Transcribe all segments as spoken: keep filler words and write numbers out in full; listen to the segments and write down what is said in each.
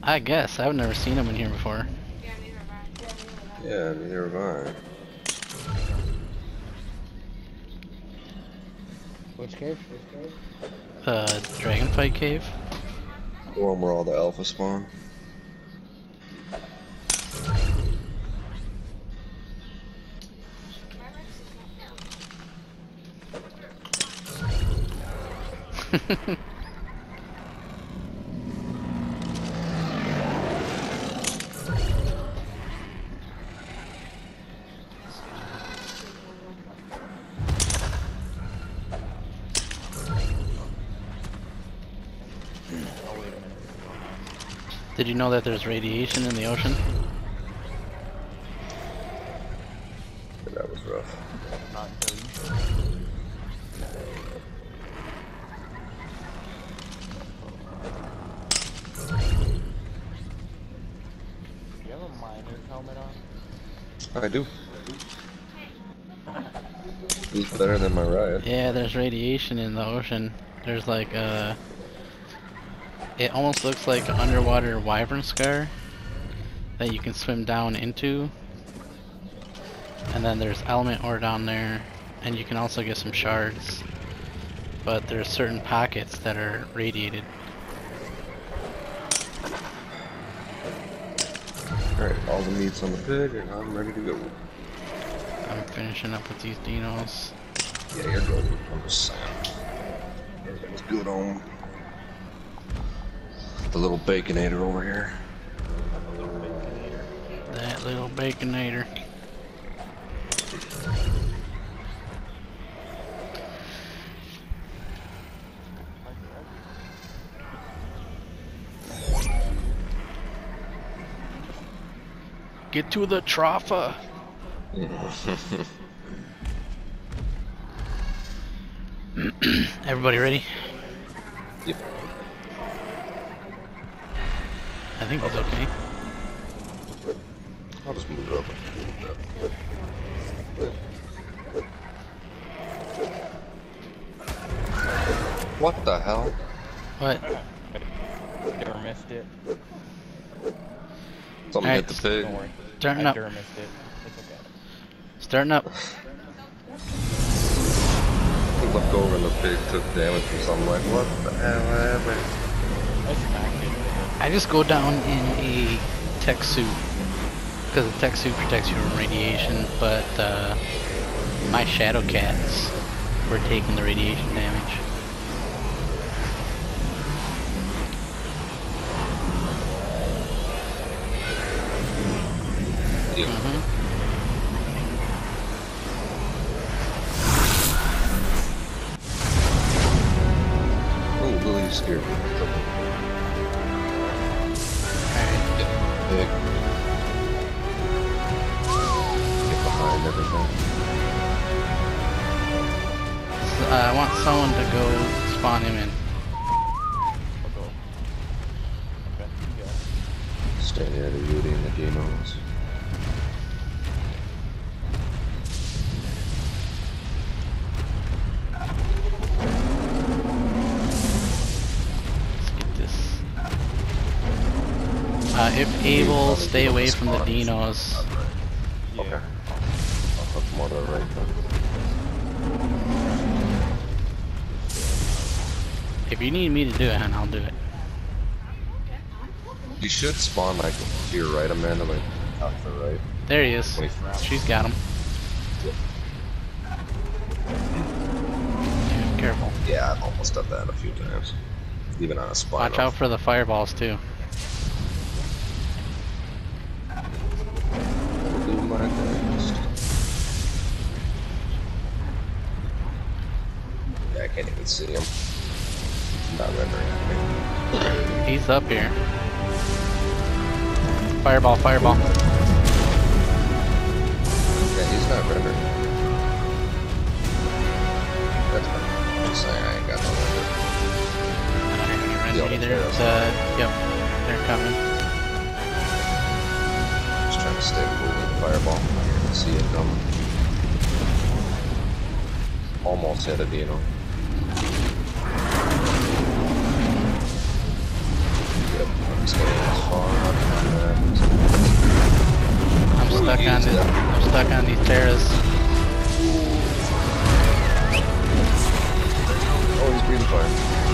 I guess. I've never seen them in here before. Yeah, neither have I. Which cave? Uh, Dragonfight Cave? The one where all the alpha spawn. Did you know that there's radiation in the ocean? Yeah, that was rough. Not until you. Do you have a miner's helmet on? I do. It's better than my riot. Yeah, there's radiation in the ocean. There's like uh it almost looks like an underwater wyvern scar that you can swim down into. And then there's element ore down there, and you can also get some shards. But there's certain pockets that are radiated. Alright, all the meat's on the pig, and I'm ready to go. I'm finishing up with these dinos. Yeah, you're good. I'm just saying. Everything's good on the little baconator over here. That little baconator. Get to the Tropha. Everybody ready? Yep. I think it's okay. I'll just move it up. What the hell? What? Never missed it. Something Alright, hit the pig. Don't worry. Starting I up. never missed it. It's okay. Starting up. He looked over and the pig took damage from something. Like, what the hell happened? I smacked it. I just go down in a tech suit because the tech suit protects you from radiation, but uh, my shadow cats were taking the radiation damage. Yeah. Mm-hmm. Oh, Lily scared me. Alright. Pig. Get behind everything. So, uh, I want someone to go spawn him in. I'll go. Okay, you go. Stay near the Yudi and the demons. Let's get this. Uh, if able, stay away from the dinos. Yeah. Okay. I'll put them on the right then. If you need me to do it, then I'll do it. You should spawn like to your right, Amanda, like out to the right. There he is. She's got him. Yep. Dude, careful. Yeah, I've almost done that a few times. Even on a spot. Watch out for the fireballs too. Do my best. Yeah, I can't even see him. Not rendering. He's up here. Fireball, fireball. Yeah, he's not rendering. That's fine. I'm just saying I ain't got no render. I don't hear any The render either. other It's, uh, yep, they're coming. Just trying to stay cool with the fireball. I can see it coming. Almost hit it, you know. Yep, I'm getting as far up on that. I'm stuck on this. I'm stuck on these terras. Oh, he's breathing fire.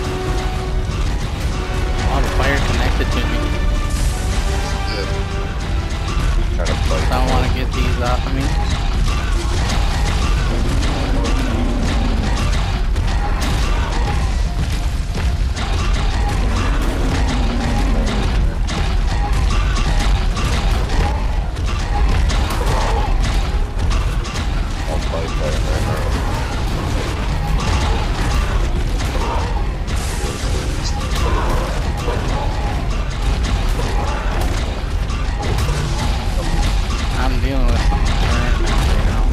Oh, the fire connected to me. Good. Trying to fight. I don't want to get these off of me. I'll fight fire right now. I'm dealing with some current right now.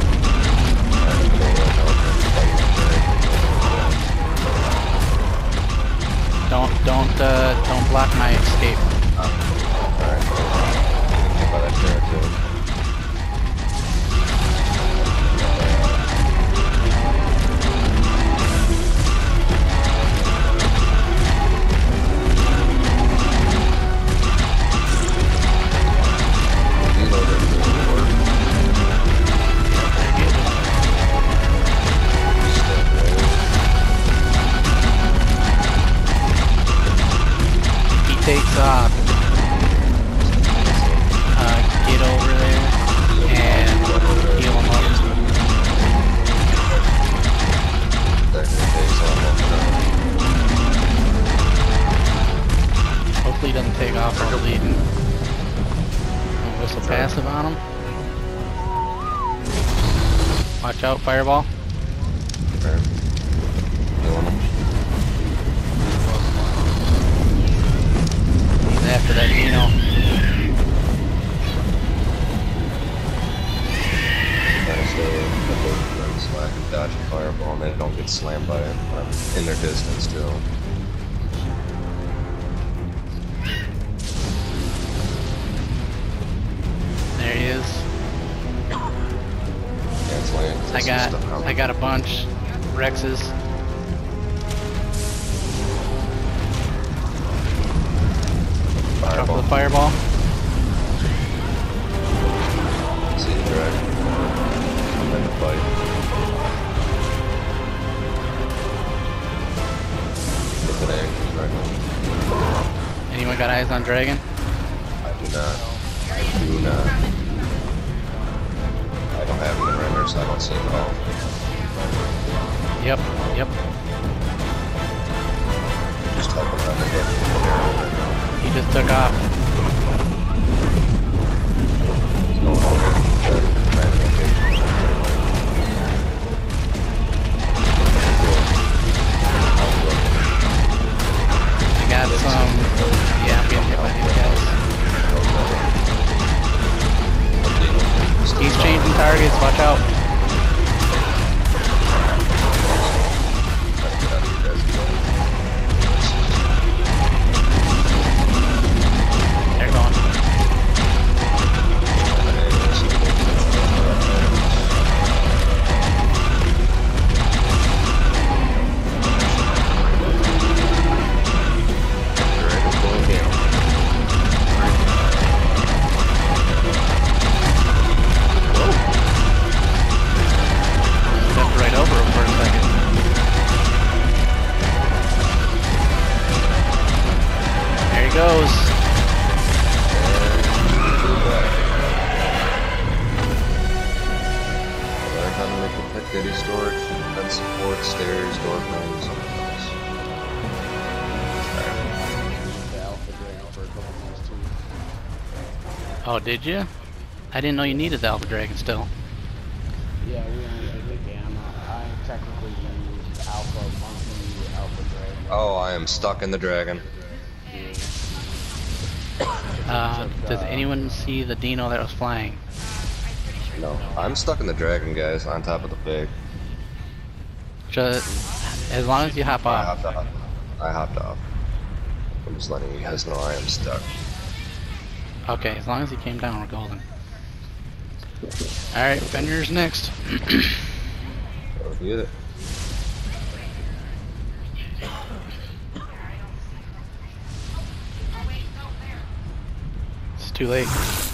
Don't, don't, uh, don't block my escape. Alright. Get by that chair too. You know that doesn't work. Step away. He takes off. Uh, get over there and heal him up. That takes off. Hopefully he doesn't take off while bleeding. Whistle passive on him. Watch out, fireball. Okay. Killing him. He's after that Dino. Trying to stay away from them so I can dodge a fireball and they don't get slammed by it when I'm in their distance too. There he is. Can't land. I got, I got a bunch. Rexes. Drop Fireball. the fireball. See the dragon. I'm in the fight. Get the action right now. Anyone got eyes on dragon? I do not. I do not. I don't have any renders, so I don't see it at all. Yep, yep. Just helping out the hit with the arrow right now. He just took off. He's going over. Trying to get hit. I got some. Yeah, I'm getting hit by these guys. He's changing targets. Watch out. They're going. Stepped right over him for a second. There he goes. Learn how to make the pet goodie storage, defense support, stairs, door frames, something else. The Alpha Dragon for a couple of things too. Oh, did you? I didn't know you needed the Alpha Dragon still. Yeah, we only did the Gamma. I technically used Alpha Monkey, Alpha Dragon. Oh, I am stuck in the dragon. Uh, does anyone see the Dino that was flying? No, I'm stuck in the dragon, guys, on top of the pig. Just as long as you hop I off. hopped off. I hopped off. I'm just letting you guys know I am stuck. Okay, as long as he came down, we're golden. Alright, Fenrir's next. Go get it. too late.